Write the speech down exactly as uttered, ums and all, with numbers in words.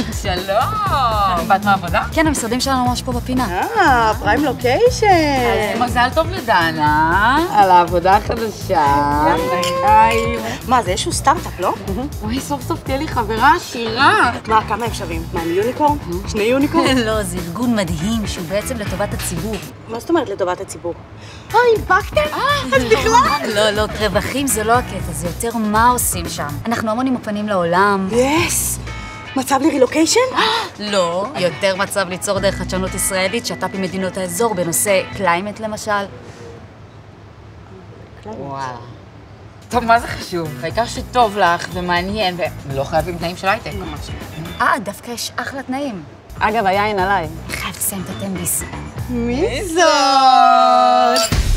שלום! באת מהעבודה? כן, המשרדים שלנו ממש פה בפינה. אה, פריים לוקיישן. מזל טוב לדנה. על העבודה החדשה. היי. מה, זה איזשהו סטארט-אפ, לא? וואי, סוף סוף תהיה לי חברה עשירה. מה, כמה הם שווים? מה, הם יוניקורן? שני יוניקורן? לא, זה ארגון מדהים שהוא בעצם לטובת הציבור. מה זאת אומרת לטובת הציבור? אה, הנפקתם? אז בכלל? לא, לא, רווחים זה לא הקטע, זה יותר מה עושים שם. אנחנו המון עם הפנים לעולם. יס! מצב לרילוקיישן? לא, יותר מצב ליצור דרך חדשנות ישראלית, שת"פ עם מדינות האזור בנושא קליימט למשל. וואו. טוב, מה זה חשוב? העיקר שטוב לך ומעניין, ולא חייבים תנאים של הייטק. ממש. אה, דווקא יש אחלה תנאים. אגב, היין עליי. חייב לסיים את הטנביס. מי זאת?